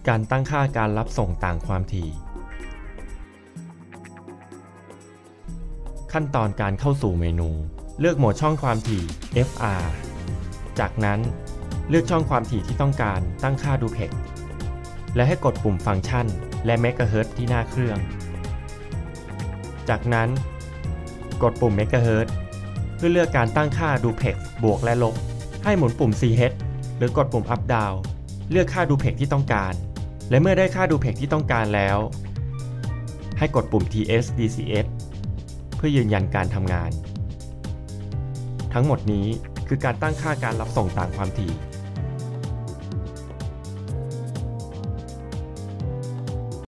การตั้งค่าการรับส่งต่างความถี่ขั้นตอนการเข้าสู่เมนูเลือกโหมดช่องความถี่ FR จากนั้นเลือกช่องความถี่ที่ต้องการตั้งค่าดูเพกและให้กดปุ่มฟังก์ชันและเมกะเฮิรตซ์ที่หน้าเครื่องจากนั้นกดปุ่มเมกะเฮิรตซ์เพื่อเลือกการตั้งค่าดูเพกบวกและลบให้หมุนปุ่ม CH หรือกดปุ่ม Up Down เลือกค่าดูเพกที่ต้องการและเมื่อได้ค่าดูเพกที่ต้องการแล้วให้กดปุ่ม TS DCS เพื่อยืนยันการทำงานทั้งหมดนี้คือการตั้งค่าการรับส่งต่างความถี่